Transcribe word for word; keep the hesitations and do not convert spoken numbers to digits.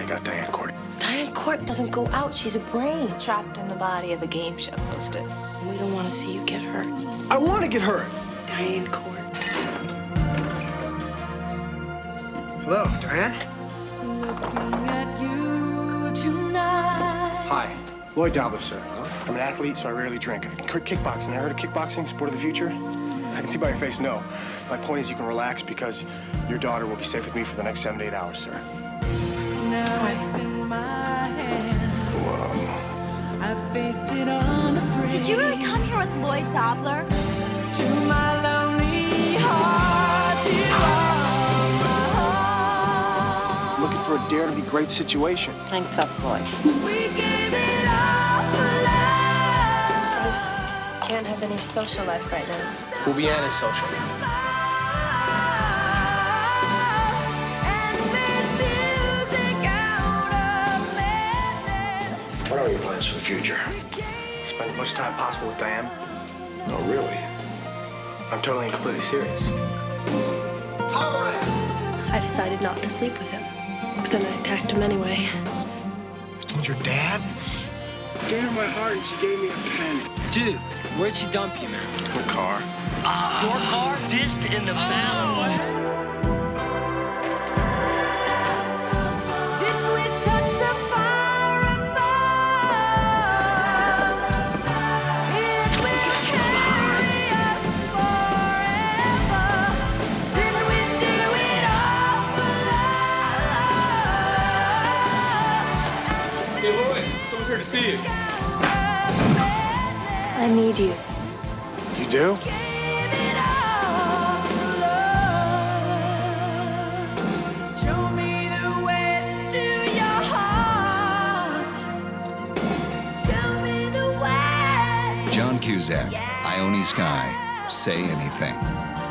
got Diane Court. Diane Court doesn't go out. She's a brain. Trapped in the body of a game show hostess. We don't want to see you get hurt. I want to get hurt. Diane Court. Hello, Diane. Looking at you tonight. Hi, Lloyd Dobler, sir. I'm an athlete, so I rarely drink. I can kick kickboxing. I heard of kickboxing, sport of the future? I can see by your face, no. My point is you can relax because your daughter will be safe with me for the next seven to eight hours, sir. Now it's in my hands. Whoa. I face it unafraid. Did you really come here with Lloyd Dobler? To my lonely heart, you are my home. Looking for a dare to be great situation. Hang tough, Lloyd. We gave it all for love. I just can't have any social life right now. We'll be antisocial. What are your plans for the future? Spend as much time possible with Diane. No, really? I'm totally and completely serious. I decided not to sleep with him, but then I attacked him anyway. You told your dad? I gave her my heart and she gave me a pen. Dude, where'd she dump you, man? Her car. Uh, Your car? Dished in the mouth. Didn't we touch the fire above? It will carry us forever. Didn't we do it all for love? Hey, Lloyd, someone's here to see you. I need you. You do? Give it all for love. Show me the way to your heart. Show me the way. John Cusack, Ione Skye, Say Anything.